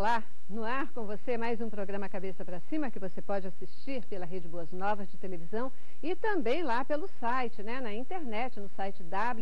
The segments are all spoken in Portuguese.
Olá, no ar com você mais um programa Cabeça para Cima que você pode assistir pela Rede Boas Novas de televisão e também lá pelo site, na internet, no site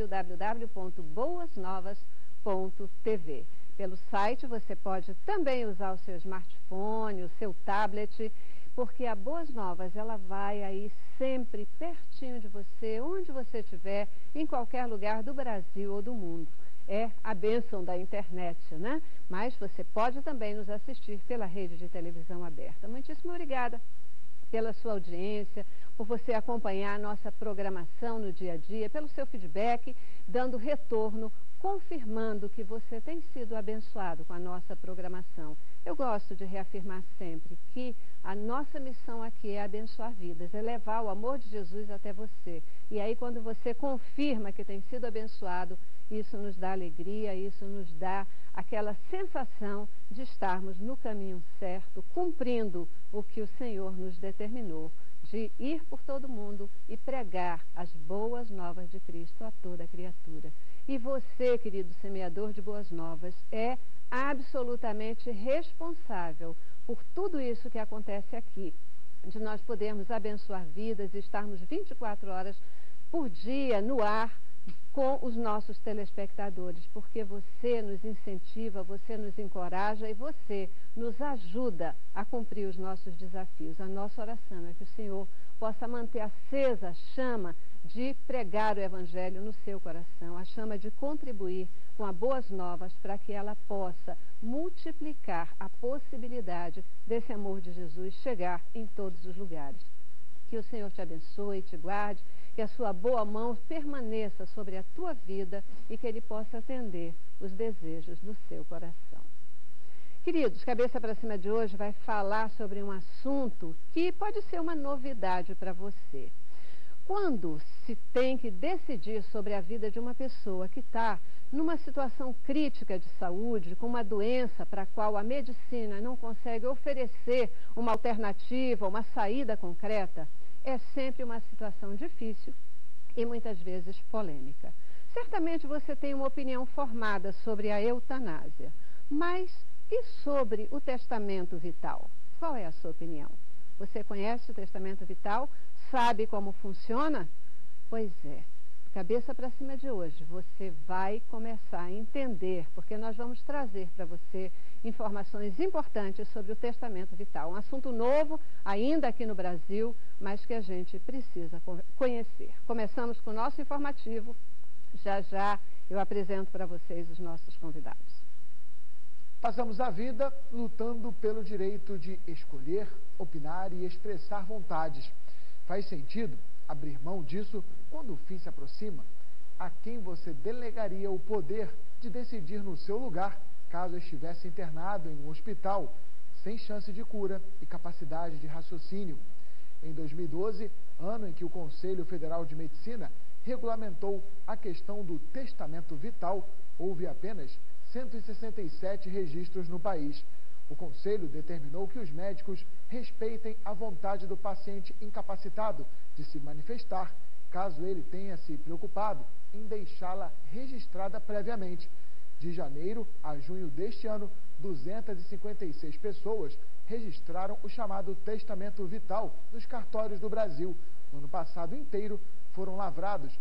www.boasnovas.tv. Pelo site você pode também usar o seu smartphone, o seu tablet, porque a Boas Novas ela vai aí sempre pertinho de você, onde você estiver, em qualquer lugar do Brasil ou do mundo. É a bênção da internet, Mas você pode também nos assistir pela rede de televisão aberta. Muitíssimo obrigada pela sua audiência, por você acompanhar a nossa programação no dia a dia, pelo seu feedback, dando retorno, confirmando que você tem sido abençoado com a nossa programação. Eu gosto de reafirmar sempre que a nossa missão aqui é abençoar vidas, é levar o amor de Jesus até você. E aí, quando você confirma que tem sido abençoado, isso nos dá alegria, isso nos dá aquela sensação de estarmos no caminho certo, cumprindo o que o Senhor nos determinou, de ir por todo mundo e pregar as boas novas de Cristo a toda criatura. E você, querido semeador de boas novas, é absolutamente responsável por tudo isso que acontece aqui, de nós podermos abençoar vidas e estarmos 24 horas por dia no ar com os nossos telespectadores, porque você nos incentiva, você nos encoraja e você nos ajuda a cumprir os nossos desafios. A nossa oração é que o Senhor possa manter acesa a chama de pregar o Evangelho no seu coração, a chama de contribuir com as boas novas para que ela possa multiplicar a possibilidade desse amor de Jesus chegar em todos os lugares. Que o Senhor te abençoe e te guarde, que a sua boa mão permaneça sobre a tua vida e que Ele possa atender os desejos do seu coração. Queridos, Cabeça para Cima de hoje vai falar sobre um assunto que pode ser uma novidade para você. Quando se tem que decidir sobre a vida de uma pessoa que está numa situação crítica de saúde, com uma doença para a qual a medicina não consegue oferecer uma alternativa, uma saída concreta, é sempre uma situação difícil e muitas vezes polêmica. Certamente você tem uma opinião formada sobre a eutanásia, mas e sobre o testamento vital? Qual é a sua opinião? Você conhece o testamento vital? Sabe como funciona? Pois é. Cabeça para Cima de hoje, você vai começar a entender, porque nós vamos trazer para você informações importantes sobre o testamento vital. Um assunto novo, ainda aqui no Brasil, mas que a gente precisa conhecer. Começamos com o nosso informativo. Já já eu apresento para vocês os nossos convidados. Passamos a vida lutando pelo direito de escolher, opinar e expressar vontades. Faz sentido abrir mão disso quando o fim se aproxima? A quem você delegaria o poder de decidir no seu lugar, caso estivesse internado em um hospital, sem chance de cura e capacidade de raciocínio? Em 2012, ano em que o Conselho Federal de Medicina regulamentou a questão do testamento vital, houve apenas 167 registros no país. O Conselho determinou que os médicos respeitem a vontade do paciente incapacitado de se manifestar, caso ele tenha se preocupado em deixá-la registrada previamente. De janeiro a junho deste ano, 256 pessoas registraram o chamado testamento vital nos cartórios do Brasil. No ano passado inteiro, foram lavrados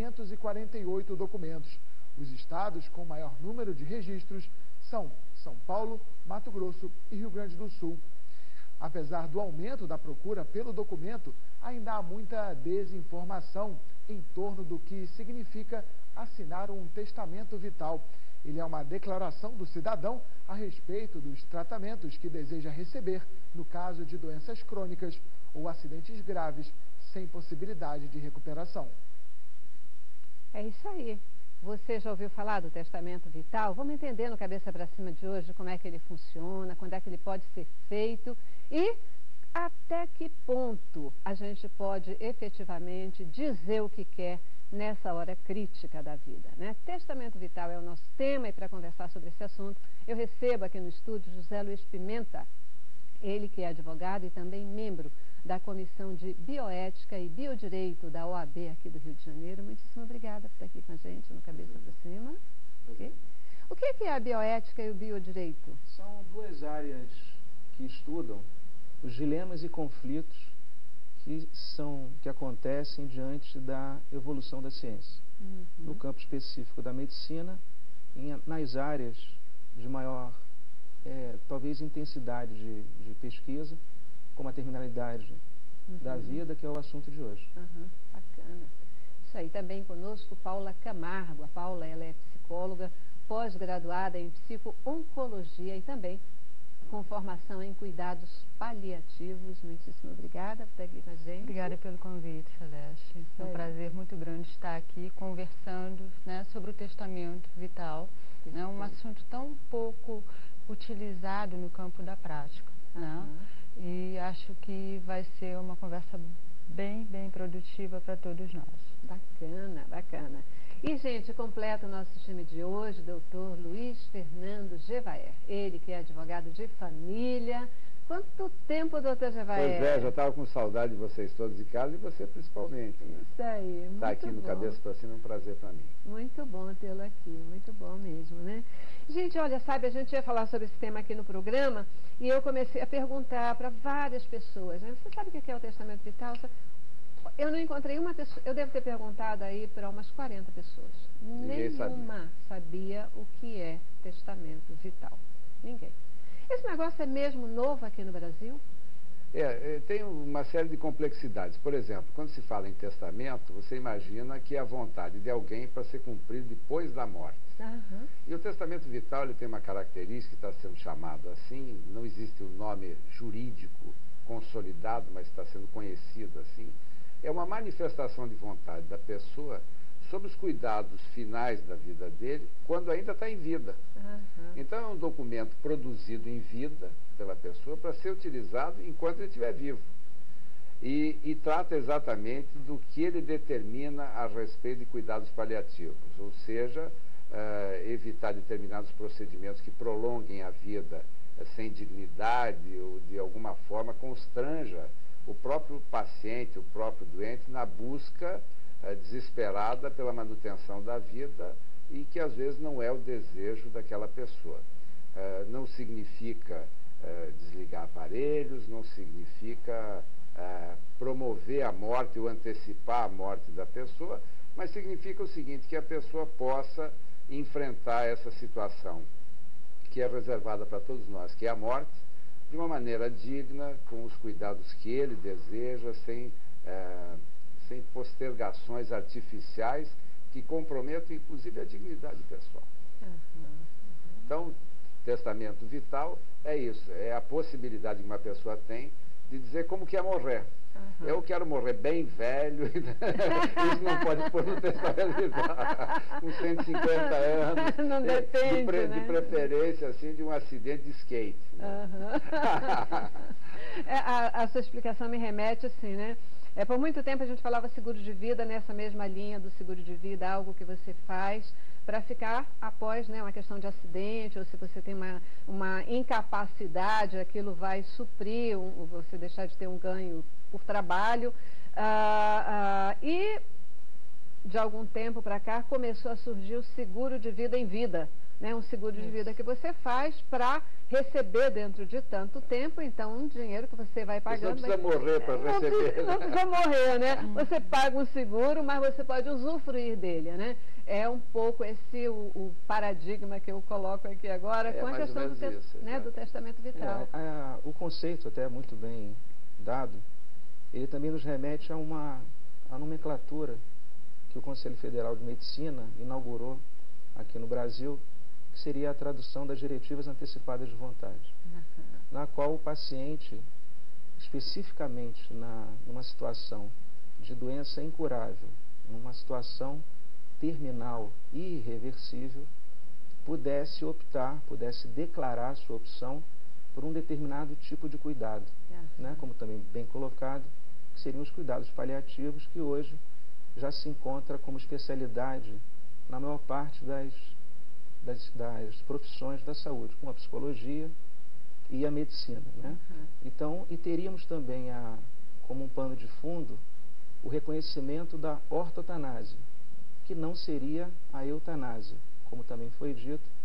548 documentos. Os estados com maior número de registros são São Paulo, Mato Grosso e Rio Grande do Sul. Apesar do aumento da procura pelo documento, ainda há muita desinformação em torno do que significa assinar um testamento vital. Ele é uma declaração do cidadão a respeito dos tratamentos que deseja receber no caso de doenças crônicas ou acidentes graves sem possibilidade de recuperação. É isso aí. Você já ouviu falar do testamento vital? Vamos entender no Cabeça para Cima de hoje como é que ele funciona, quando é que ele pode ser feito e até que ponto a gente pode efetivamente dizer o que quer nessa hora crítica da vida, Testamento vital é o nosso tema e para conversar sobre esse assunto eu recebo aqui no estúdio José Luiz Pimenta, ele que é advogado e também membro da Comissão de Bioética e Biodireito da OAB aqui do Rio de Janeiro. Muitíssimo obrigada por estar aqui com a gente no Cabeça para Cima. Okay? O que é a bioética e o biodireito? São duas áreas que estudam os dilemas e conflitos que acontecem diante da evolução da ciência. No campo específico da medicina, nas áreas de maior, talvez, intensidade de pesquisa, como a terminalidade da vida, que é o assunto de hoje. Bacana. Isso aí, também conosco Paula Camargo. A Paula, ela é psicóloga, pós-graduada em psico-oncologia e também com formação em cuidados paliativos. Muitíssimo obrigada por estar aqui com a gente. Obrigada pelo convite, Celeste. É um prazer muito grande estar aqui conversando, né, sobre o testamento vital. É um assunto tão pouco utilizado no campo da prática, né? E acho que vai ser uma conversa bem produtiva para todos nós. Bacana, bacana. E, gente, completa o nosso time de hoje, doutor Luiz Fernando Gevaer. Ele que é advogado de família. Quanto tempo, doutor Gevaer? Pois é, já estava com saudade de vocês todos de casa e você principalmente, né? Isso aí, muito Tá aqui no bom. Cabeça para Cima é um prazer para mim. Muito bom tê-lo aqui, muito bom mesmo, né? Gente, olha, sabe, a gente ia falar sobre esse tema aqui no programa e eu comecei a perguntar para várias pessoas, né? Você sabe o que é o testamento vital? Eu não encontrei uma pessoa, eu devo ter perguntado aí para umas 40 pessoas. Nenhuma sabia o que é testamento vital. Ninguém. Esse negócio é mesmo novo aqui no Brasil? Tem uma série de complexidades. Por exemplo, quando se fala em testamento, você imagina que é a vontade de alguém para ser cumprido depois da morte. E o testamento vital, ele tem uma característica que está sendo chamado assim, não existe um nome jurídico consolidado, mas está sendo conhecido assim. É uma manifestação de vontade da pessoa sobre os cuidados finais da vida dele, quando ainda está em vida. Então é um documento produzido em vida pela pessoa para ser utilizado enquanto ele estiver vivo. E trata exatamente do que ele determina a respeito de cuidados paliativos, ou seja, evitar determinados procedimentos que prolonguem a vida sem dignidade ou de alguma forma constranja o próprio paciente, o próprio doente, na busca desesperada pela manutenção da vida e que às vezes não é o desejo daquela pessoa. Não significa desligar aparelhos, não significa promover a morte ou antecipar a morte da pessoa, mas significa o seguinte, que a pessoa possa enfrentar essa situação que é reservada para todos nós, que é a morte, de uma maneira digna, com os cuidados que ele deseja, sem postergações artificiais que comprometam, inclusive, a dignidade pessoal. Então, testamento vital é isso, é a possibilidade que uma pessoa tem de dizer como quer morrer. Eu quero morrer bem velho, isso não pode pôr no testamento vital, com 150 anos, não depende, de preferência assim, de um acidente de skate. Né? A sua explicação me remete assim, né? Por muito tempo a gente falava seguro de vida nessa mesma linha do seguro de vida, algo que você faz para ficar após, né, uma questão de acidente, ou se você tem uma incapacidade, aquilo vai suprir, você deixar de ter um ganho por trabalho. E de algum tempo para cá começou a surgir o seguro de vida em vida, né, um seguro de vida que você faz para receber dentro de tanto tempo, então um dinheiro que você vai pagando. Você não precisa morrer para receber. Não precisa morrer, né? Você paga um seguro, mas você pode usufruir dele, né? É um pouco esse o paradigma que eu coloco aqui agora com a questão do testamento vital. O conceito, até muito bem dado, ele também nos remete a nomenclatura que o Conselho Federal de Medicina inaugurou aqui no Brasil, que seria a tradução das diretivas antecipadas de vontade, na qual o paciente, especificamente numa situação de doença incurável, numa situação terminal e irreversível, pudesse declarar sua opção por um determinado tipo de cuidado, né? Como também bem colocado, que seriam os cuidados paliativos, que hoje já se encontra como especialidade na maior parte das profissões da saúde, como a psicologia e a medicina, né? Então, e teríamos também como um pano de fundo o reconhecimento da ortotanásia, que não seria a eutanásia, como também foi dito,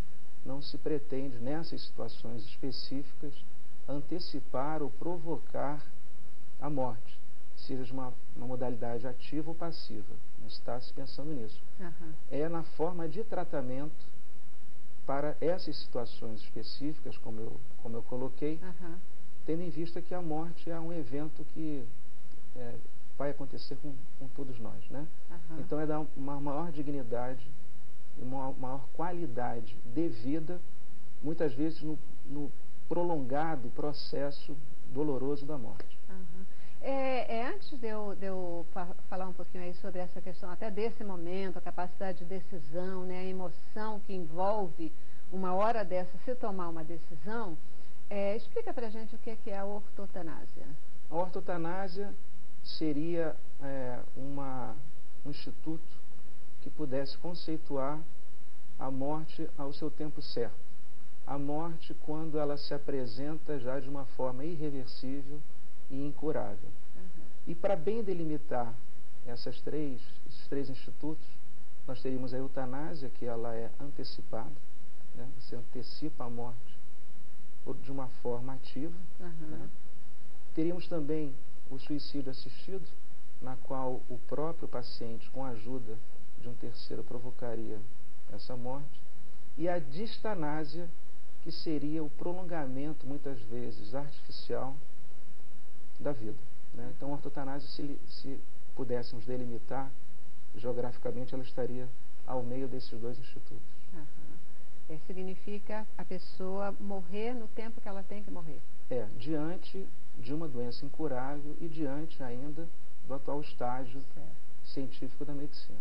não se pretende, nessas situações específicas, antecipar ou provocar a morte, seja de uma modalidade ativa ou passiva. Não está se pensando nisso. É na forma de tratamento para essas situações específicas, como eu coloquei, tendo em vista que a morte é um evento que vai acontecer com todos nós, né? Então é dar uma maior dignidade e uma maior qualidade de vida, muitas vezes no prolongado processo doloroso da morte. Antes de eu falar um pouquinho aí sobre essa questão, até desse momento, a capacidade de decisão, né, a emoção que envolve uma hora dessa se tomar uma decisão, explica pra gente o que é a ortotanásia. A ortotanásia seria um instituto que pudesse conceituar a morte ao seu tempo certo. A morte quando ela se apresenta já de uma forma irreversível e incurável. E para bem delimitar esses três institutos, nós teríamos a eutanásia, que ela é antecipada, né? Você antecipa a morte de uma forma ativa. Né? Teríamos também o suicídio assistido, na qual o próprio paciente, com a ajuda de um terceiro, provocaria essa morte. E a distanásia, que seria o prolongamento, muitas vezes, artificial da vida. Né? Então, a ortotanásia, se pudéssemos delimitar geograficamente, ela estaria ao meio desses dois institutos. Significa a pessoa morrer no tempo que ela tem que morrer. Diante de uma doença incurável e diante ainda do atual estágio científico da medicina.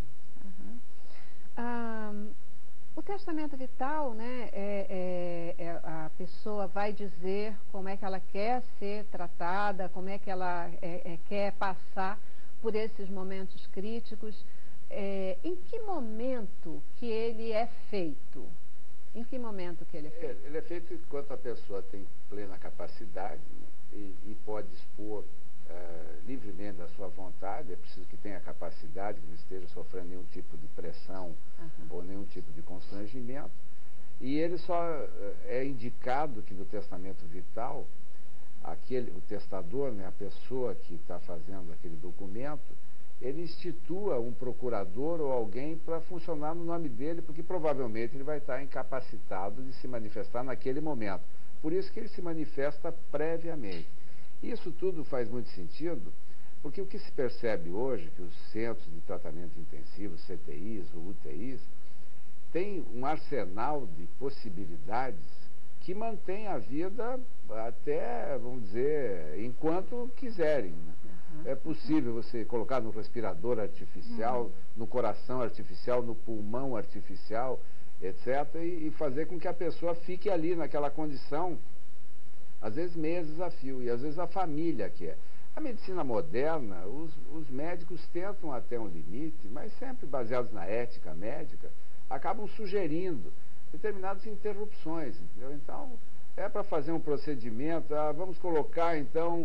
O testamento vital, né, a pessoa vai dizer como é que ela quer ser tratada, como é que ela quer passar por esses momentos críticos. Em que momento que ele é feito? Em que momento que ele é feito? Ele é feito enquanto a pessoa tem plena capacidade, né, e pode expor livremente da sua vontade. É preciso que tenha capacidade, que não esteja sofrendo nenhum tipo de pressão ou nenhum tipo de constrangimento. E ele só é indicado que no testamento vital, o testador, né, a pessoa que está fazendo aquele documento, ele institua um procurador ou alguém para funcionar no nome dele, porque provavelmente ele vai estar incapacitado de se manifestar naquele momento. Por isso que ele se manifesta previamente. Isso tudo faz muito sentido, porque o que se percebe hoje, que os centros de tratamento intensivo, CTIs ou UTIs, têm um arsenal de possibilidades que mantém a vida até, vamos dizer, enquanto quiserem, né? É possível você colocar no respirador artificial, no coração artificial, no pulmão artificial, etc., e fazer com que a pessoa fique ali naquela condição, às vezes meses a fio, e às vezes a família quer. A medicina moderna, os médicos tentam até um limite, mas sempre baseados na ética médica, acabam sugerindo determinadas interrupções, entendeu? Então, para fazer um procedimento, vamos colocar então,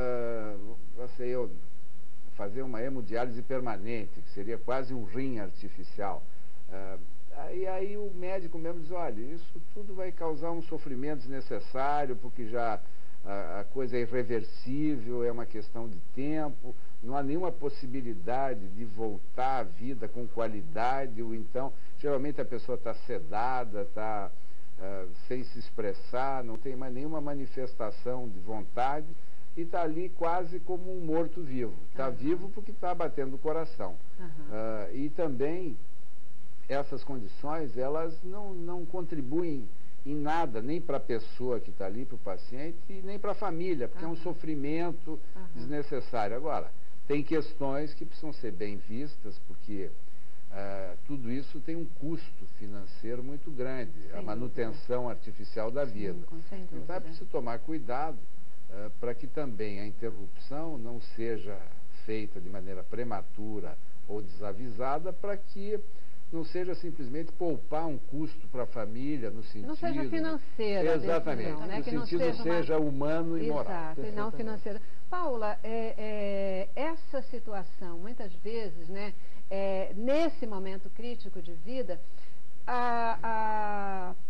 fazer uma hemodiálise permanente, que seria quase um rim artificial. Aí o médico mesmo diz, olha, isso tudo vai causar um sofrimento desnecessário, porque já a coisa é irreversível, é uma questão de tempo, não há nenhuma possibilidade de voltar à vida com qualidade, ou então, geralmente a pessoa está sedada, está sem se expressar, não tem mais nenhuma manifestação de vontade, e está ali quase como um morto-vivo. Está vivo porque está batendo o coração. E também essas condições, elas não contribuem em nada, nem para a pessoa que está ali, para o paciente, e nem para a família, porque é um sofrimento desnecessário. Agora, tem questões que precisam ser bem vistas, porque tudo isso tem um custo financeiro muito grande, a manutenção artificial da vida. Então é preciso tomar cuidado para que também a interrupção não seja feita de maneira prematura ou desavisada, para que não seja simplesmente poupar um custo para a família, no sentido... Não seja financeira. Exatamente, decisão, né? no que sentido não seja humano e moral. Exato, e não financeira. Paula, essa situação, muitas vezes, né, nesse momento crítico de vida,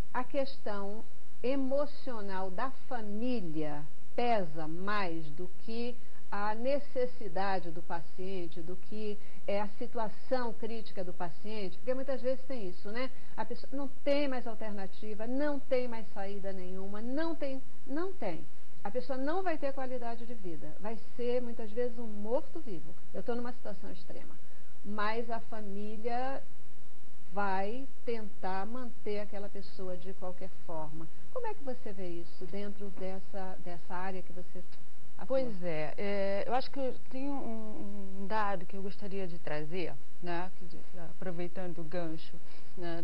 a questão emocional da família pesa mais do que a necessidade do paciente, do que é a situação crítica do paciente, porque muitas vezes tem isso, né? A pessoa não tem mais alternativa, não tem mais saída nenhuma, não tem. A pessoa não vai ter qualidade de vida, vai ser muitas vezes um morto-vivo. Eu estou numa situação extrema, mas a família vai tentar manter aquela pessoa de qualquer forma. Como é que você vê isso dentro dessa área que você atua? Pois é, eu acho que tem um dado que eu gostaria de trazer, né, aproveitando o gancho, né,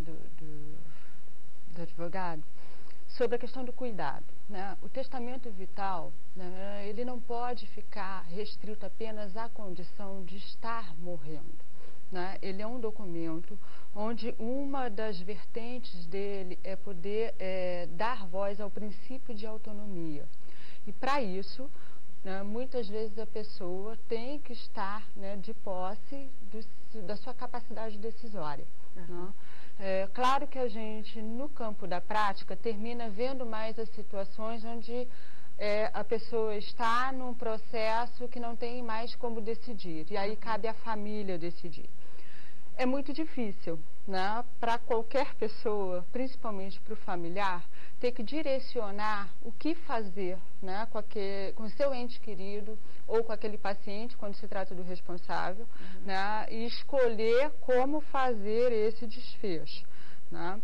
do advogado, sobre a questão do cuidado, né? O testamento vital, né, ele não pode ficar restrito apenas à condição de estar morrendo, né? Ele é um documento onde uma das vertentes dele é poder dar voz ao princípio de autonomia. E para isso, né, muitas vezes a pessoa tem que estar, né, de posse da sua capacidade decisória. Né? Claro que a gente, no campo da prática, termina vendo mais as situações onde a pessoa está num processo que não tem mais como decidir, e aí cabe à família decidir. É muito difícil, né, para qualquer pessoa, principalmente para o familiar, ter que direcionar o que fazer, né, com o seu ente querido ou com aquele paciente, quando se trata do responsável, né, e escolher como fazer esse desfecho. Né?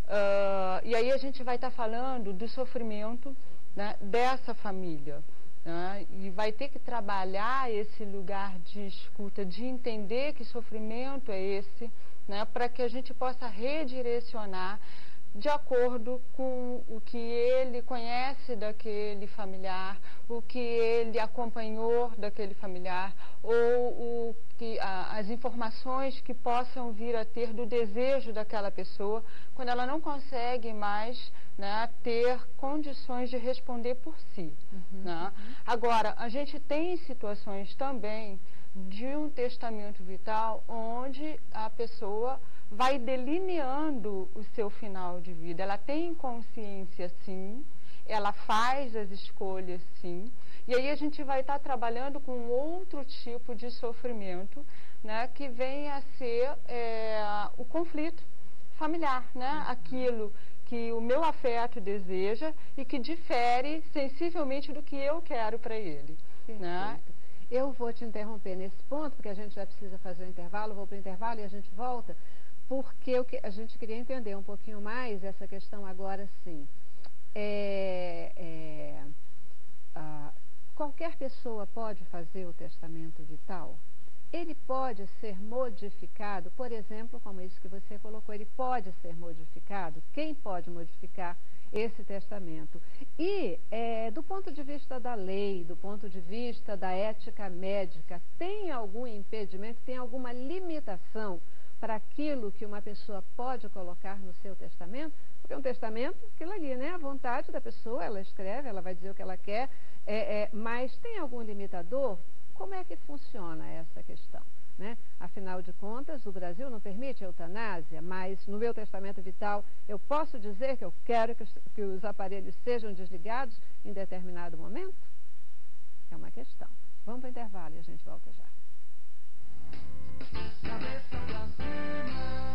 E aí a gente vai estar falando do sofrimento, né, dessa família. Né? E vai ter que trabalhar esse lugar de escuta, de entender que sofrimento é esse, né, para que a gente possa redirecionar de acordo com o que ele conhece daquele familiar, o que ele acompanhou daquele familiar, ou as informações que possam vir a ter do desejo daquela pessoa, quando ela não consegue mais, né, ter condições de responder por si. Né? Agora, a gente tem situações também de um testamento vital onde a pessoa vai delineando o seu final de vida. Ela tem consciência, sim, ela faz as escolhas, sim, e aí a gente vai estar trabalhando com outro tipo de sofrimento, né, que vem a ser o conflito familiar, né, aquilo que o meu afeto deseja e que difere sensivelmente do que eu quero para ele. Né? Eu vou te interromper nesse ponto, porque a gente já precisa fazer um intervalo, vou para o intervalo e a gente volta, porque a gente queria entender um pouquinho mais essa questão agora sim. Qualquer pessoa pode fazer o testamento vital? Ele pode ser modificado, por exemplo, como isso que você colocou, ele pode ser modificado? Quem pode modificar esse testamento? E, do ponto de vista da lei, do ponto de vista da ética médica, tem algum impedimento, tem alguma limitação para aquilo que uma pessoa pode colocar no seu testamento? Porque um testamento, aquilo ali, né? A vontade da pessoa, ela escreve, ela vai dizer o que ela quer, mas tem algum limitador? Como é que funciona essa questão? Né? Afinal de contas, o Brasil não permite a eutanásia, mas no meu testamento vital eu posso dizer que eu quero que os aparelhos sejam desligados em determinado momento? É uma questão. Vamos para o intervalo e a gente volta já. Cabeça pra cima.